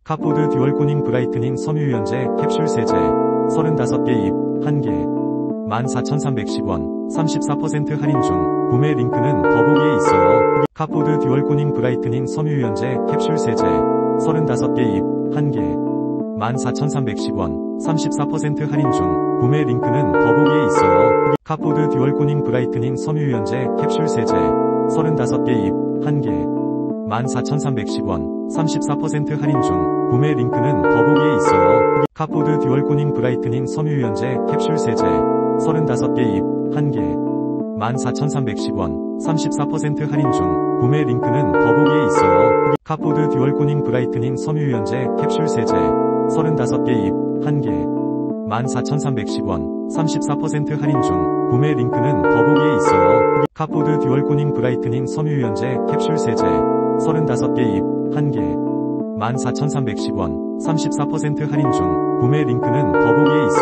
카포드 듀얼 코닝 브라이트닝 섬유유연제 캡슐 세제 35개 입 1개 14,310원 34% 할인 중. 구매 링크는 더보기에 있어요. 카포드 듀얼 코닝 브라이트닝 섬유유연제 캡슐 세제 35개 입 1개 14,310원 34% 할인 중. 구매 링크는 더보기에 있어요. 카포드 듀얼 코닝 브라이트닝 섬유유연제 캡슐 세제 35개 입 1개 14,310원 34% 할인 중. 구매 링크는 더보기에 있어요. 카포드 듀얼 코닝 브라이트닝 섬유유연제 캡슐 세제 35개 입 1개 14,310원 34% 할인 중. 구매 링크는 더보기에 있어요. 카포드 듀얼 코닝 브라이트닝 섬유유연제 캡슐 세제 35개 입 1개 14,310원 34% 할인 중. 구매 링크는 더보기에 있어요. 카포드 듀얼 코닝 브라이트닝 섬유유연제 캡슐 세제 35개 입 1개 14,310원 34% 할인 중. 구매 링크는 더보기에 있어요.